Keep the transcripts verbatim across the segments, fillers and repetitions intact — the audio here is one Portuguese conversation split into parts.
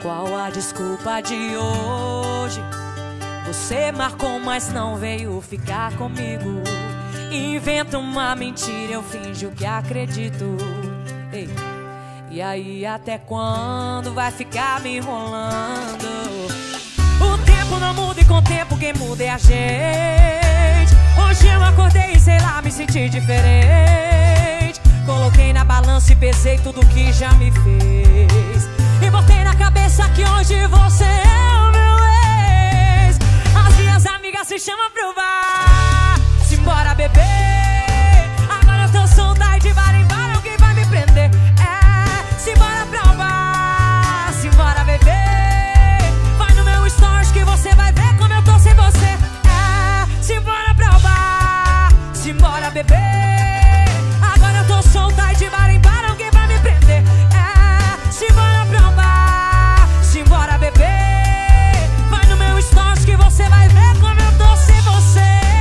Qual a desculpa de hoje? Você marcou, mas não veio ficar comigo. Invento uma mentira, eu finjo que acredito. Ei. E aí até quando vai ficar me enrolando? O tempo não muda e com o tempo quem muda é a gente. Hoje eu acordei e sei lá, me senti diferente. Coloquei na balança e pesei tudo que já me fez. E botei na cabeça que hoje você é o meu ex. As minhas amigas se chamam pro bar. Simbora beber. Agora eu tô solta e de bar em bar alguém vai me prender. É, simbora pra o bar. Simbora beber. Vai no meu stories que você vai ver como eu tô sem você. É, simbora pra o bar. Simbora beber. Agora eu tô solta e de bar em bar alguém vai me prender. É, simbora pra o bar. Simbora beber. Vai no meu stories que você vai ver como eu tô sem você.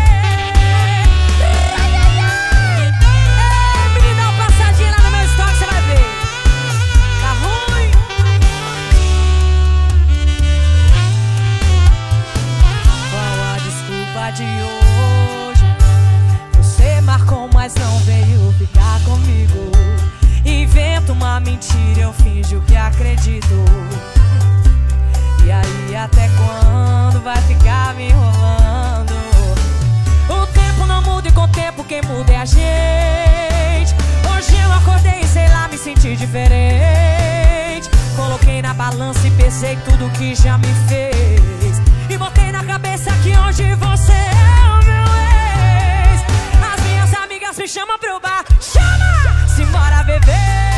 De hoje, você marcou, mas não veio ficar comigo. Invento uma mentira, eu finjo que acredito. E aí até quando vai ficar me enrolando? O tempo não muda e com o tempo quem muda é a gente. Hoje eu acordei e sei lá, me senti diferente. Coloquei na balança e pesei tudo que já me fez. E botei na cabeça que hoje você é o meu ex. As minhas amigas me chamam pro bar. Chama! Simbora beber.